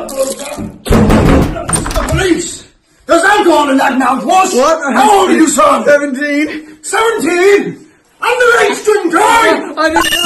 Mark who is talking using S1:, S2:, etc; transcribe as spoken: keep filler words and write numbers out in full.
S1: The police! There's alcohol in that mouthwash!
S2: What?
S1: How old are you, son?
S2: Seventeen.
S1: Seventeen? Underage drink, right?
S2: I didn't...